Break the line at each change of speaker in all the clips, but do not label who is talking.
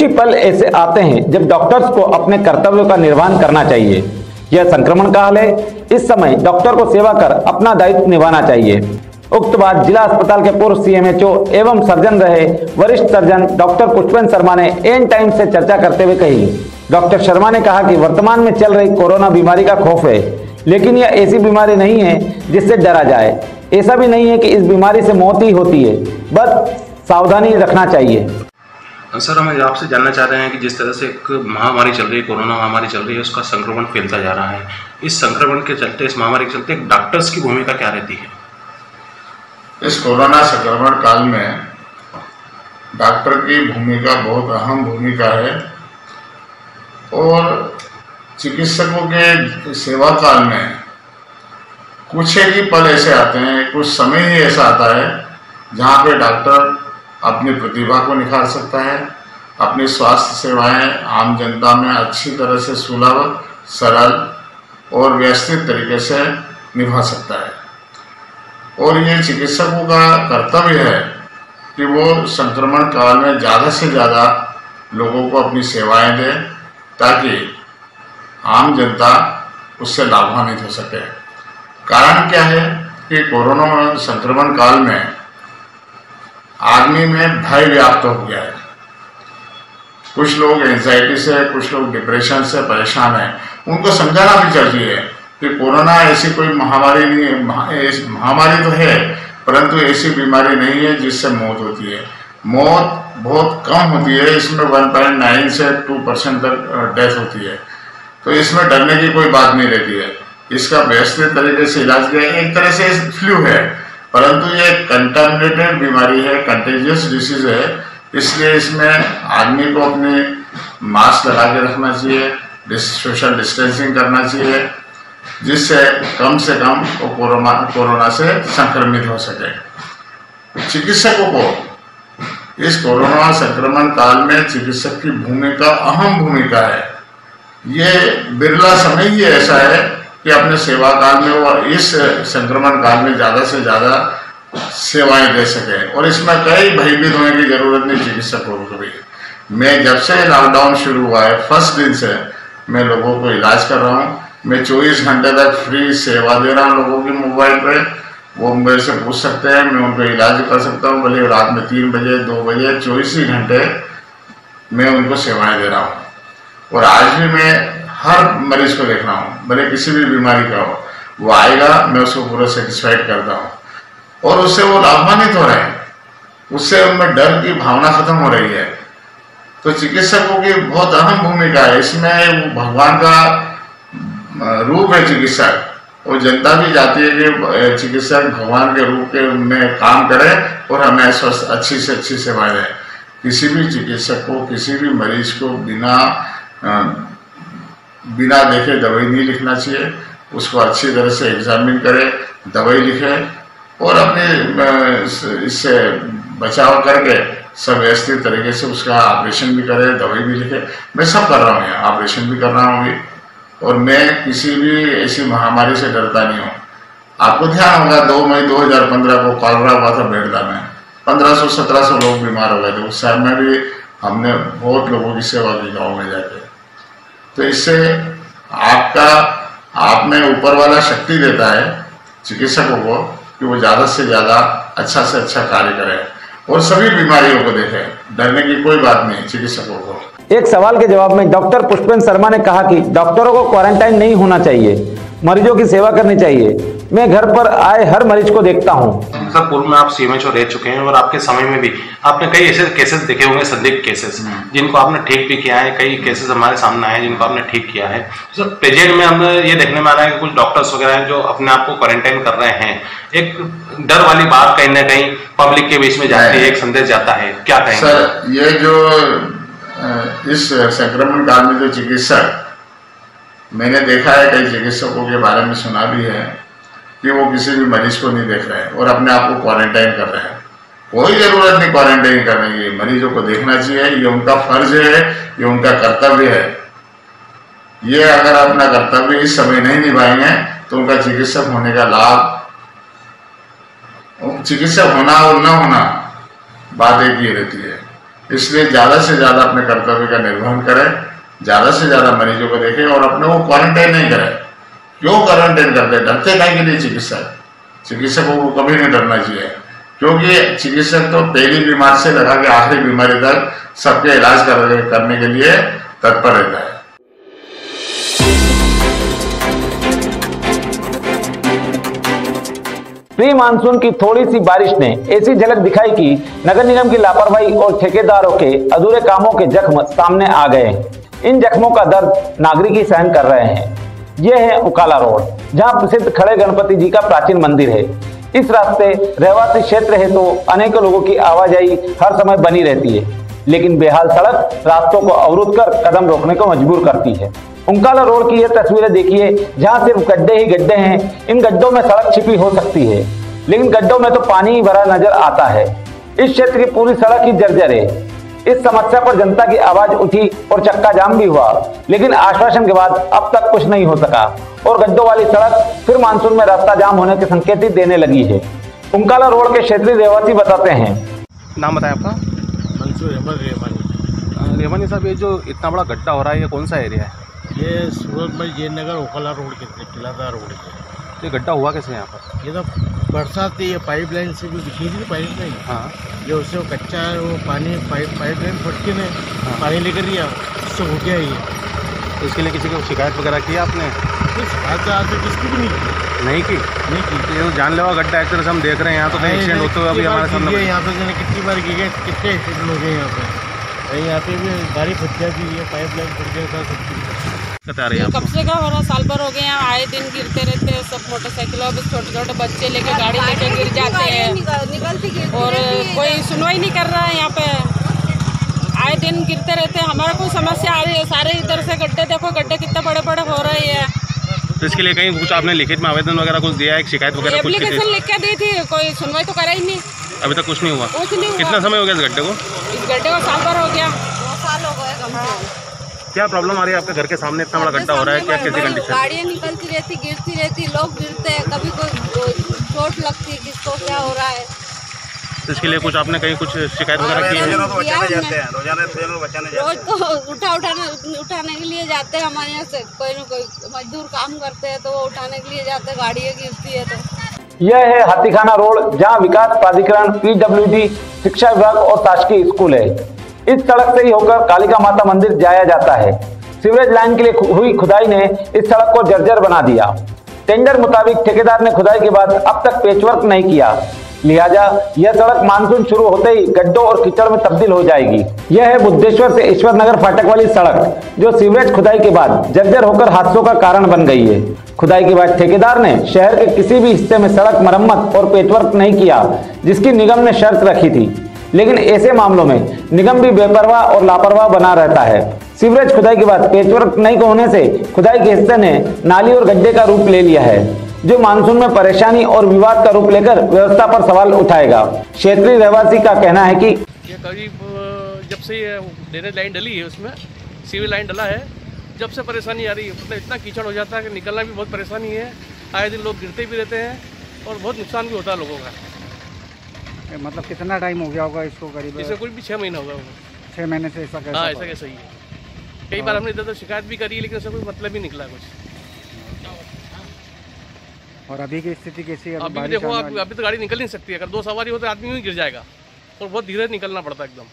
ही पल ऐसे आते हैं जब डॉक्टर्स को अपने कर्तव्यों का निर्वहन करना चाहिए। यह संक्रमण काल है, इस समय डॉक्टर को सेवा कर अपना दायित्व निभाना चाहिए। उक्त बात जिला अस्पताल के पूर्व सीएमएचओ एवं सर्जन रहे वरिष्ठ सर्जन डॉक्टर पुष्पेंद्र शर्मा ने एन टाइम से चर्चा करते हुए कही। डॉक्टर शर्मा ने कहा कि वर्तमान में चल रही कोरोना बीमारी का खौफ है, लेकिन यह ऐसी बीमारी नहीं है जिससे डरा जाए। ऐसा भी नहीं है कि इस बीमारी से मौत ही होती है, बस सावधानी रखना चाहिए।
सर, हम आपसे जानना चाह रहे हैं कि जिस तरह से एक महामारी चल रही है, कोरोना महामारी चल रही है, उसका संक्रमण फैलता जा रहा है। इस संक्रमण के चलते, इस महामारी के चलते एक डॉक्टर्स की भूमिका क्या रहती है?
इस कोरोना संक्रमण काल में डॉक्टर की भूमिका बहुत अहम भूमिका है और चिकित्सकों के सेवा काल में कुछ ही पल ऐसे आते हैं, कुछ समय ही ऐसा आता है जहाँ पे डॉक्टर अपनी प्रतिभा को निखार सकता है, अपनी स्वास्थ्य सेवाएं आम जनता में अच्छी तरह से सुलभ, सरल और व्यवस्थित तरीके से निभा सकता है। और ये चिकित्सकों का कर्तव्य है कि वो संक्रमण काल में ज़्यादा से ज़्यादा लोगों को अपनी सेवाएं दें ताकि आम जनता उससे लाभान्वित हो सके। कारण क्या है कि कोरोना संक्रमण काल में आदमी में भय व्याप्त हो गया है। कुछ लोग एंजाइटी से, कुछ लोग डिप्रेशन से परेशान हैं। उनको समझाना भी चाहिए कि कोरोना ऐसी कोई महामारी नहीं है, महामारी तो है परंतु ऐसी बीमारी नहीं है जिससे मौत होती है। मौत बहुत कम होती है, इसमें 1.9 से 2% तक डेथ होती है, तो इसमें डरने की कोई बात नहीं रहती है। इसका व्यवस्थित तरीके से इलाज किया। एक तरह से फ्लू है परंतु ये कंटामिनेटेड बीमारी है, कंटेजियस डिसीज है, इसलिए इसमें आदमी को अपने मास्क लगा के रखना चाहिए, सोशल डिस्टेंसिंग करना चाहिए, जिससे कम से कम वो कोरोना से संक्रमित हो सके। चिकित्सकों को इस कोरोना संक्रमण काल में चिकित्सक की भूमिका अहम भूमिका है। ये बिरला समय ही ऐसा है कि अपने सेवा काल में वो इस संक्रमण काल में ज़्यादा से ज़्यादा सेवाएं दे सके और इसमें कई भयभीत होने की जरूरत नहीं चिकित्सकों को भी। मैं जब से लॉकडाउन शुरू हुआ है फर्स्ट दिन से मैं लोगों को इलाज कर रहा हूँ। मैं 24 घंटे तक फ्री सेवा दे रहा हूँ लोगों की मोबाइल पे। वो मेरे से पूछ सकते हैं, मैं उनको इलाज कर सकता हूँ, भले रात में 3 बजे 2 बजे 24 ही घंटे मैं उनको सेवाएं दे रहा हूँ। और आज भी मैं हर मरीज को देख रहा हूँ, भले किसी भी बीमारी का हो, वो आएगा मैं उसको पूरा सेटिस्फाइड करता हूँ और उससे वो लाभान्वित हो रहे हैं, उससे उनमें डर की भावना खत्म हो रही है। तो चिकित्सकों की बहुत अहम भूमिका है इसमें। भगवान का रूप है चिकित्सक, और जनता भी चाहती है कि चिकित्सक भगवान के रूप के में काम करे और हमें स्वस्थ अच्छी से अच्छी सेवाएं दें। किसी भी चिकित्सक को किसी भी मरीज को बिना देखे दवाई नहीं लिखना चाहिए। उसको अच्छी तरह से एग्जामिन करे, दवाई लिखे और अपने इससे बचाव करके सब व्यवस्थित तरीके से उसका ऑपरेशन भी करे, दवाई भी लिखे। मैं सब कर रहा हूँ यहाँ, ऑपरेशन भी कर रहा हूँ अभी, और मैं किसी भी ऐसी महामारी से डरता नहीं हूँ। आपको ध्यान होगा 2 मई 2015 को कॉलरा हुआ था बेड़ला में, 1500-1700 लोग बीमार हो गए थे। उस समय में भी हमने बहुत लोगों की सेवा की गाँव में जाके। तो इससे आप में ऊपर वाला शक्ति देता है चिकित्सकों को कि वो ज़्यादा से ज़्यादा अच्छा से अच्छा कार्य करें और सभी बीमारियों को देखें। डरने की कोई बात नहीं चिकित्सकों को।
एक सवाल के जवाब में डॉक्टर पुष्पेंद्र शर्मा ने कहा कि डॉक्टरों को क्वारंटाइन नहीं होना चाहिए, मरीजों की सेवा करनी चाहिए। मैं घर पर आए हर मरीज को देखता हूँ।
सर, पूर्व में आप सीएमएचओ रह चुके हैं और आपके समय में भी आपने कई ऐसे केसेस देखे होंगे, संदिग्ध केसेस, जिनको आपने ठीक भी किया है। कई केसेस हमारे सामने आए जिनको आपने ठीक किया है। सर, प्रेजेंट में हमें ये देखने में आ रहा है कि कुछ डॉक्टर्स वगैरह हैं जो अपने आप को क्वारंटाइन कर रहे हैं। एक डर वाली बात कहीं ना कहीं पब्लिक के बीच में जाती है, एक संदेश जाता है, क्या कहेंगे?
सर, ये जो इस संक्रमण काल में जो चिकित्सक, मैंने देखा है कई चिकित्सकों के बारे में सुना भी है कि वो किसी भी मरीज को नहीं देख रहे हैं और अपने आप को क्वारंटाइन कर रहे हैं। कोई जरूरत नहीं क्वारंटाइन करने की, मरीजों को देखना चाहिए, ये उनका फर्ज है, ये उनका कर्तव्य है। ये अगर अपना कर्तव्य इस समय नहीं निभाएंगे तो उनका चिकित्सक होने का लाभ, चिकित्सक होना और न होना बात एक ही रहती है। इसलिए ज़्यादा से ज़्यादा अपने कर्तव्य का निर्वहन करें, ज़्यादा से ज़्यादा मरीजों को देखें और अपने को क्वारंटाइन नहीं करें। क्यों क्वारंटाइन करते हैं? डरते काहे के लिए चिकित्सकों को कभी नहीं डरना चाहिए, क्योंकि चिकित्सक तो पहली बीमारी से लगा के आखिरी बीमारी तक सबके इलाज करने के लिए तत्पर रहता है।
प्री मानसून की थोड़ी सी बारिश ने ऐसी झलक दिखाई कि नगर निगम की लापरवाही और ठेकेदारों के अधूरे कामों के जख्म सामने आ गए। इन जख्मों का दर्द नागरिक ही सहन कर रहे हैं। यह है उकाला रोड, जहां प्रसिद्ध खड़े गणपति जी का प्राचीन मंदिर है। इस रास्ते रहवासी क्षेत्र है तो अनेकों लोगों की आवाजाही हर समय बनी रहती है, लेकिन बेहाल सड़क रास्तों को अवरुद्ध कर कदम रोकने को मजबूर करती है। उकाला रोड की ये तस्वीरें देखिए, जहां सिर्फ गड्ढे ही गड्ढे हैं। इन गड्ढों में सड़क छिपी हो सकती है, लेकिन गड्ढों में तो पानी ही भरा नजर आता है। इस क्षेत्र की पूरी सड़क ही जर्जर है। इस समस्या पर जनता की आवाज उठी और चक्का जाम भी हुआ, लेकिन आश्वासन के बाद अब तक कुछ नहीं हो सका और गड्ढों वाली सड़क फिर मानसून में रास्ता जाम होने के संकेत ही देने लगी है। उकाला रोड के क्षेत्रीय रहवासी बताते हैं।
नाम बताएं आपका?
मंसूर अहमद रेवानी।
रेवानी साहब, ये जो इतना बड़ा गड्ढा हो रहा है, ये कौन सा एरिया है?
ये सूरत में जयनगर उकाला रोड के किलादार रोड है।
ये गड्ढा हुआ कैसे यहाँ पर?
ये तो बरसात थी, ये पाइपलाइन से भी दिखी थी पाइपलाइन।
हाँ,
जो उससे वो कच्चा है, वो पानी पाइपलाइन फट के ने पानी लेकर दिया, उससे हो गया ये।
तो इसके लिए किसी को शिकायत वगैरह की आपने?
शिकायत आज तक किसकी भी नहीं की।
नहीं की। ये जानलेवा गड्ढा एक तरह से हम देख रहे हैं, यहाँ तो कहीं एक्सीडेंट होते हुए अभी हमारे सामने।
यहाँ पे कितनी बार गिरे, कितने एक्सीडेंट हो गए यहाँ पे। यहाँ पे भी गाड़ी फट जाती है, पाइपलाइन फट गया था, सब
कब से का हो रहा, साल भर हो गए यहाँ आए दिन गिरते रहते हैं सब मोटरसाइकिलों पे। छोटे छोटे बच्चे लेके गाड़ी लेके गिर जाते हैं और कोई सुनवाई नहीं कर रहा है। यहाँ पे आए दिन गिरते रहते हैं। हमारा कोई समस्या आ रही है, सारे इधर से गड्ढे देखो, गड्ढे कितने बड़े बड़े हो रहे हैं।
तो इसके लिए कहीं कुछ आपने लिखित में आवेदन वगैरह कुछ दिया है, शिकायत वगैरह?
एप्लीकेशन लिख के दी थी, कोई सुनवाई तो करा ही नहीं।
अभी तक कुछ नहीं हुआ?
कुछ नहीं हुआ।
कितना समय हो गया इस गड्ढे को?
इस गड्ढे को साल भर हो गया, 2 साल हो गए कम से कम।
क्या प्रॉब्लम आ रही है आपके घर के सामने? इतना बड़ा गड्ढा हो रहा है, क्या कैसी कंडीशन?
गाड़ियाँ निकलती रहती, गिरती रहती, लोग गिरते हैं, कभी कोई चोट लगती है, किसको क्या हो रहा है।
तो इसके लिए कुछ आपने कहीं कुछ शिकायत वगैरह की है?
रोज तो उठाने के लिए जाते हैं। हमारे यहाँ से कोई न कोई मजदूर काम करते हैं तो वो उठाने के लिए जाते हैं, गाड़ियाँ गिरती है तो।
यह है हाथीखाना रोड, जहां विकास प्राधिकरण, पीडब्ल्यूडी, शिक्षा विभाग और शासकीय स्कूल है। इस सड़क से ही होकर कालिका माता मंदिर जाया जाता है। सीवरेज लाइन के लिए हुई खुदाई ने इस सड़क को जर्जर बना दिया। टेंडर मुताबिक ठेकेदार ने खुदाई के बाद अब तक पेचवर्क नहीं किया, लिहाजा यह सड़क मानसून शुरू होते ही गड्ढों और कीचड़ में तब्दील हो जाएगी। यह है बुद्धेश्वर से ईश्वर नगर फाटक वाली सड़क, जो सीवरेज खुदाई के बाद जर्जर होकर हादसों का कारण बन गई है। खुदाई के बाद ठेकेदार ने शहर के किसी भी हिस्से में सड़क मरम्मत और पेचवर्क नहीं किया, जिसकी निगम ने शर्त रखी थी। लेकिन ऐसे मामलों में निगम भी बेपरवाह और लापरवाह बना रहता है। सीवरेज खुदाई के बाद पेचवर्क नहीं होने से खुदाई के हिस्से ने नाली और गड्ढे का रूप ले लिया है, जो मानसून में परेशानी और विवाद का रूप लेकर व्यवस्था पर सवाल उठाएगा। क्षेत्रीय रहवासी का कहना है कि
ये करीब जब से ये ड्रेनेज लाइन डली है, उसमें सीवर लाइन डला है, जब से परेशानी आ रही है। मतलब इतना कीचड़ हो जाता है कि निकलना भी बहुत परेशानी है। आए दिन लोग गिरते भी रहते हैं और बहुत नुकसान भी होता है लोगों का।
मतलब कितना टाइम हो गया होगा इसको? करीब
इसे कोई भी 6 महीना होगा।
6 महीने से ऐसा कैसा?
हाँ, ऐसा कैसा ही है। कई बार हमने इधर शिकायत भी करी, लेकिन उससे कोई मतलब ही निकला कुछ।
और अभी की स्थिति कैसी है?
अभी देखो आप, अभी तो गाड़ी निकल नहीं सकती है। अगर 2 सवारी हो तो आदमी यूँ गिर जाएगा और बहुत धीरे निकलना पड़ता है एकदम।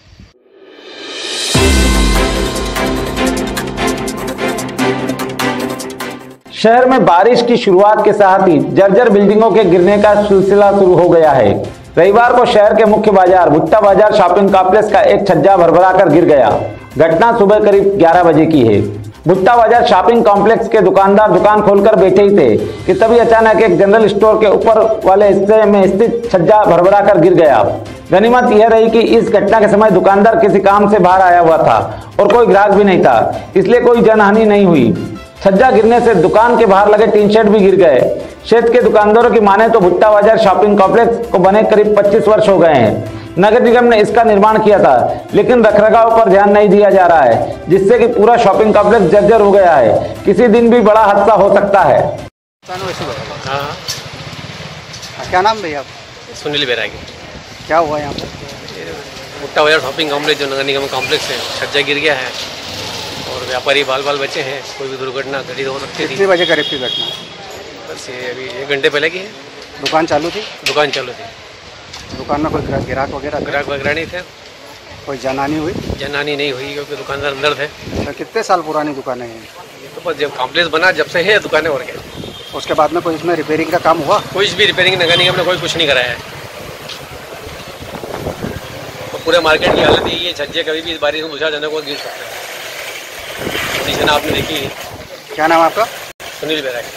शहर में बारिश की शुरुआत के साथ ही जर्जर बिल्डिंगों के गिरने का सिलसिला शुरू हो गया है। रविवार को शहर के मुख्य बाजार भुट्टा बाजार शॉपिंग कॉम्प्लेक्स का एक छज्जा भरभरा कर गिर गया। घटना सुबह करीब 11 बजे की है। भुट्टा बाजार शॉपिंग कॉम्प्लेक्स के दुकानदार दुकान खोलकर बैठे ही थे कि तभी अचानक एक जनरल स्टोर के ऊपर वाले हिस्से में स्थित छज्जा भरभरा कर गिर गया। गनीमत यह रही कि इस घटना के समय दुकानदार किसी काम से बाहर आया हुआ था और कोई ग्राहक भी नहीं था, इसलिए कोई जनहानि नहीं हुई। छज्जा गिरने से दुकान के बाहर लगे टीन शेड भी गिर गए। क्षेत्र के दुकानदारों की माने तो भुट्टा बाजार शॉपिंग कॉम्प्लेक्स को बने करीब 25 वर्ष हो गए हैं। नगर निगम ने इसका निर्माण किया था, लेकिन रखरखाव पर ध्यान नहीं दिया जा रहा है, जिससे कि पूरा शॉपिंग कॉम्प्लेक्स जर्जर हो गया है। किसी दिन भी बड़ा हादसा हो सकता है।
हाँ, क्या नाम भैया?
सुनील बैरागी।
क्या हुआ यहाँ पर?
भुट्टा बाजार शॉपिंग कॉम्प्लेक्स जो नगर निगम कॉम्प्लेक्स है, छज्जा गिर गया है और व्यापारी बाल बाल बचे हैं। कोई भी दुर्घटना घटित हो सकती थी।
कितने बजे करीब की घटना?
बस ये अभी 1 घंटे पहले की है।
दुकान चालू थी?
दुकान चालू थी।
दुकान में कोई ग्राहक वगैरह
नहीं थे।
कोई जानहानि हुई?
जानहानि नहीं हुई क्योंकि दुकानदार अंदर थे।
तो कितने साल पुरानी दुकानें हैं?
तो बस जब कॉम्प्लेक्स बना जब से है दुकानें और क्या।
उसके बाद में कोई इसमें रिपेयरिंग का काम हुआ?
कुछ भी रिपेयरिंग नगर निगम ने कोई कुछ नहीं कराया है। तो पूरे मार्केट की हालत यही है, छज्जे कभी भी इस बारिश में बुझा जाने को गिर सकते हैं। कंडीशन आपने देखी है।
क्या नाम आपका?
सुनील बैरागी।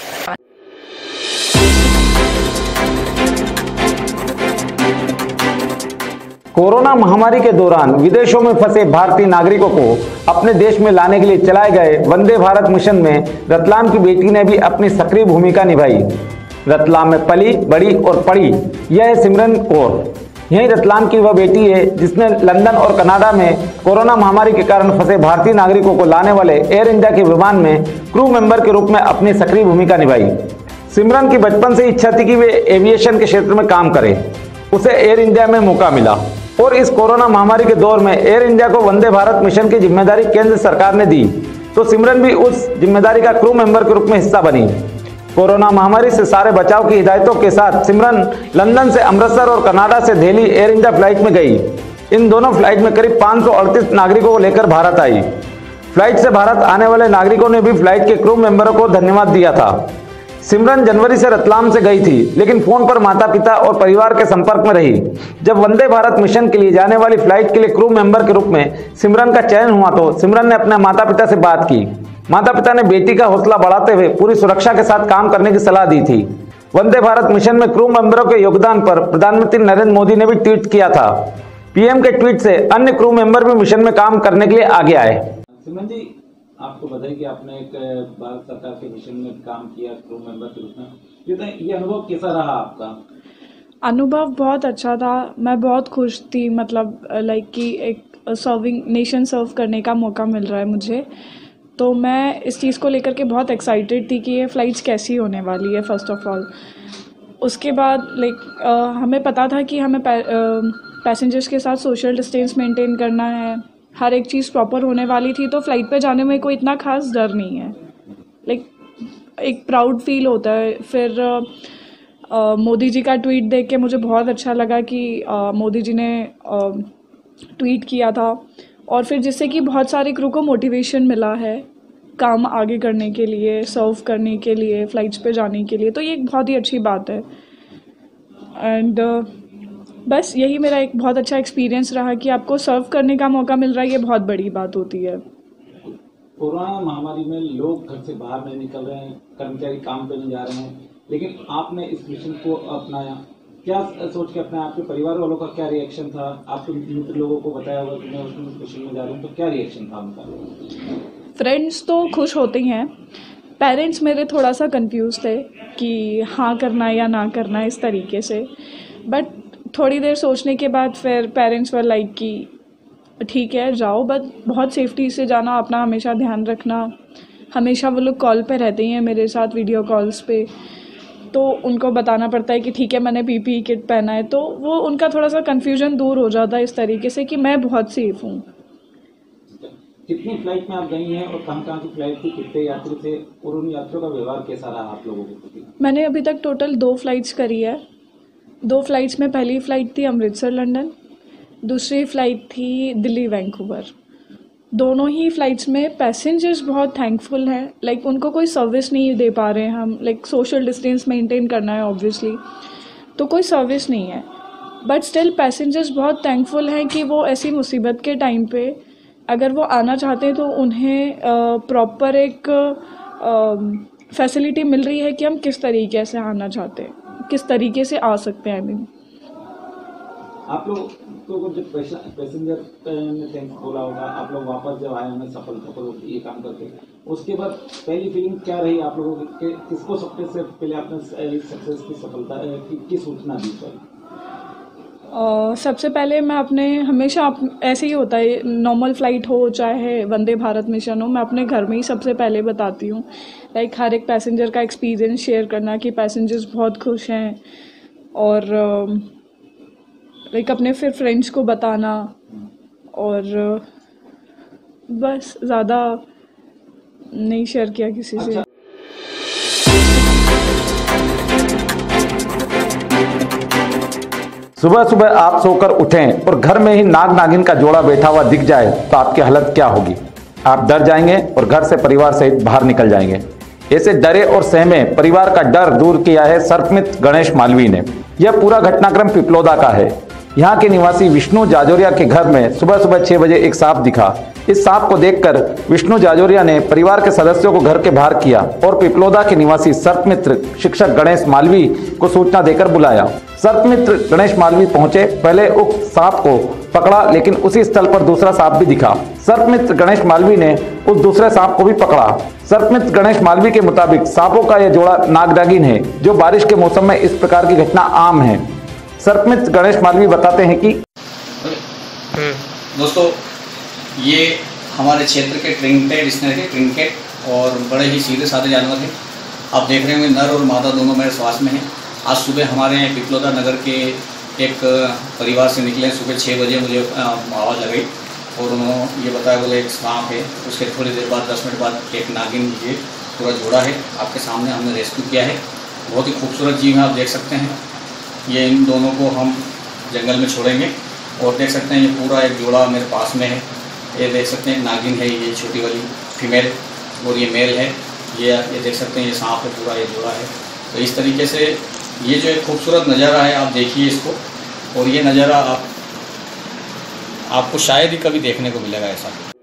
कोरोना महामारी के दौरान विदेशों में फंसे भारतीय नागरिकों को अपने देश में लाने के लिए चलाए गए वंदे भारत मिशन में रतलाम की बेटी ने भी अपनी सक्रिय भूमिका निभाई। रतलाम में पली बड़ी और पढ़ी यह है सिमरन कौर। यही रतलाम की वह बेटी है जिसने लंदन और कनाडा में कोरोना महामारी के कारण फंसे भारतीय नागरिकों को लाने वाले एयर इंडिया के विमान में क्रू मेंबर के रूप में अपनी सक्रिय भूमिका निभाई। सिमरन की बचपन से इच्छा थी कि वे एविएशन के क्षेत्र में काम करे। उसे एयर इंडिया में मौका मिला और इस कोरोना महामारी के दौर में एयर इंडिया को वंदे भारत मिशन की जिम्मेदारी केंद्र सरकार ने दी, तो सिमरन भी उस जिम्मेदारी का क्रू मेंबर के रूप में हिस्सा बनी। कोरोना महामारी से सारे बचाव की हिदायतों के साथ सिमरन लंदन से अमृतसर और कनाडा से दिल्ली एयर इंडिया फ्लाइट में गई। इन दोनों फ्लाइट में करीब 538 नागरिकों को लेकर भारत आई। फ्लाइट से भारत आने वाले नागरिकों ने भी फ्लाइट के क्रू मेंबरों को धन्यवाद दिया था। सिमरन जनवरी से रतलाम से गई थी, लेकिन फोन पर माता पिता और परिवार के संपर्क में रही। जब वंदे भारत मिशन के लिए जाने वाली फ्लाइट के लिए क्रू मेंबर के रूप में सिमरन का चयन हुआ तो सिमरन ने अपने माता पिता से बात की। माता पिता ने बेटी का हौसला बढ़ाते हुए पूरी सुरक्षा के साथ काम करने की सलाह दी थी। वंदे भारत मिशन में क्रू मेंबरों के योगदान पर प्रधानमंत्री नरेंद्र मोदी ने भी ट्वीट किया था। पीएम के ट्वीट से अन्य क्रू मेंबर भी मिशन में काम करने के लिए आगे आए।
सिमरन जी, आपको बताइए कि आपने एक भारत सरकार के मिशन में काम किया क्रू मेंबर के रूप में, ये अनुभव कैसा रहा आपका?
अनुभव बहुत अच्छा था। मैं बहुत खुश थी, मतलब लाइक कि एक सर्विंग नेशन सर्व करने का मौका मिल रहा है मुझे। तो मैं इस चीज़ को लेकर के बहुत एक्साइटेड थी कि ये फ़्लाइट्स कैसी होने वाली है फर्स्ट ऑफ ऑल। उसके बाद लाइक हमें पता था कि हमें पैसेंजर्स के साथ सोशल डिस्टेंस मेंटेन करना है, हर एक चीज़ प्रॉपर होने वाली थी। तो फ़्लाइट पे जाने में कोई इतना खास डर नहीं है, लाइक एक प्राउड फील होता है। फिर मोदी जी का ट्वीट देख के मुझे बहुत अच्छा लगा कि मोदी जी ने ट्वीट किया था, और फिर जिससे कि बहुत सारे क्रू को मोटिवेशन मिला है काम आगे करने के लिए, सर्व करने के लिए, फ़्लाइट्स पे जाने के लिए। तो ये एक बहुत ही अच्छी बात है। एंड बस यही मेरा एक बहुत अच्छा एक्सपीरियंस रहा कि आपको सर्व करने का मौका मिल रहा है, ये बहुत बड़ी बात होती है।
कोरोना महामारी में लोग घर से बाहर नहीं निकल रहे हैं, कर्मचारी काम पे नहीं जा रहे हैं, लेकिन आपने इस मिशन को अपनाया। क्या सोच के अपना, आपके परिवार वालों का क्या रिएक्शन था? आपके मित्र लोगों को बताया होगा कि मैं उस मिशन में जा रहा हूँ, तो क्या रिएक्शन था उनका?
फ्रेंड्स तो खुश होते हैं, पेरेंट्स मेरे थोड़ा सा कंफ्यूज थे कि हाँ करना है या ना करना है इस तरीके से। बट थोड़ी देर सोचने के बाद फिर पेरेंट्स वर लाइक कि ठीक है जाओ, बट बहुत सेफ्टी से जाना, अपना हमेशा ध्यान रखना। हमेशा वो लोग कॉल पे रहते ही हैं मेरे साथ, वीडियो कॉल्स पे, तो उनको बताना पड़ता है कि ठीक है मैंने पीपीई किट पहना है। तो वो उनका थोड़ा सा कन्फ्यूजन दूर हो जाता है इस तरीके से कि मैं बहुत सेफ हूँ।
कितनी फ्लाइट में आप गई हैं और कहाँ की फ्लाइट थी, कितने यात्री थे और उन यात्रियों का व्यवहार कैसा रहा आप लोगों के प्रति?
मैंने अभी तक टोटल 2 फ्लाइट्स करी है। 2 फ्लाइट्स में पहली फ़्लाइट थी अमृतसर लंदन, दूसरी फ़्लाइट थी दिल्ली वैंकूवर। दोनों ही फ़्लाइट्स में पैसेंजर्स बहुत थैंकफुल हैं, लाइक उनको कोई सर्विस नहीं दे पा रहे हैं हम, लाइक सोशल डिस्टेंस मेंटेन करना है ऑब्वियसली, तो कोई सर्विस नहीं है। बट स्टिल पैसेंजर्स बहुत थैंकफुल हैं कि वो ऐसी मुसीबत के टाइम पे अगर वो आना चाहते हैं तो उन्हें प्रॉपर एक फैसिलिटी मिल रही है कि हम किस तरीके से आना चाहते हैं, किस तरीके से आ सकते हैं। आई मीन
आप लोग को जब पैसेंजर ने थैंक्स बोला होगा, आप लोग वापस जब आए हमें सफल ये काम करके, उसके बाद पहली फीलिंग क्या रही आप लोगों की? किसको सबसे पहले आपने सक्सेस की सफलता की सूचना दी?
सबसे पहले मैं अपने हमेशा ऐसे ही होता है, नॉर्मल फ़्लाइट हो चाहे वंदे भारत मिशन हो, मैं अपने घर में ही सबसे पहले बताती हूँ। लाइक हर एक पैसेंजर का एक्सपीरियंस शेयर करना कि पैसेंजर्स बहुत खुश हैं और लाइक अपने फिर फ्रेंड्स को बताना, और बस ज़्यादा नहीं शेयर किया किसी से।
सुबह सुबह आप सोकर उठें और घर में ही नाग नागिन का जोड़ा बैठा हुआ दिख जाए तो आपकी हालत क्या होगी? आप डर जाएंगे और घर से परिवार सहित बाहर निकल जाएंगे। ऐसे डरे और सहमे परिवार का डर दूर किया है सर्पमित्र गणेश मालवीय ने। यह पूरा घटनाक्रम पिपलोदा का है। यहाँ के निवासी विष्णु जाजोरिया के घर में सुबह सुबह 6 बजे एक सांप दिखा। इस सांप को देखकर विष्णु जाजोरिया ने परिवार के सदस्यों को घर के बाहर किया और पिपलोदा के निवासी सर्पमित्र शिक्षक गणेश मालवीय को सूचना देकर बुलाया। सर्पमित्र गणेश मालवीय पहुंचे, पहले उक्त सांप को पकड़ा, लेकिन उसी स्थल पर दूसरा सांप भी दिखा। सर्पमित्र गणेश मालवीय ने उस दूसरे सांप को भी पकड़ा। सर्पमित्र गणेश मालवीय के मुताबिक सांपों का यह जोड़ा नागनागिन है, जो बारिश के मौसम में इस प्रकार की घटना आम है। सर्पमित्र गणेश मालवीय बताते हैं कि
दोस्तों, ये हमारे क्षेत्र के ट्रिंकेट और बड़े ही सीधे साधे जानवर हैं। आप देख रहे होंगे नर और मादा दोनों मेरे स्वास्थ्य में हैं। आज सुबह हमारे पिपलोदा नगर के एक परिवार से निकले। सुबह 6 बजे मुझे आवाज़ लगी और उन्होंने ये बताया, बोले एक सांप है। उसके थोड़ी देर बाद 10 मिनट बाद एक नागिन, ये पूरा जोड़ा है आपके सामने हमने रेस्क्यू किया है। बहुत ही खूबसूरत जीव है, आप देख सकते हैं। ये इन दोनों को हम जंगल में छोड़ेंगे और देख सकते हैं ये पूरा एक जोड़ा मेरे पास में है। ये देख सकते हैं नागिन है, ये छोटी वाली फीमेल और ये मेल है। ये देख सकते हैं ये सांप है, पूरा ये जोड़ा है। तो इस तरीके से ये जो एक खूबसूरत नज़ारा है, आप देखिए इसको, और ये नज़ारा आपको शायद ही कभी देखने को मिलेगा ऐसा।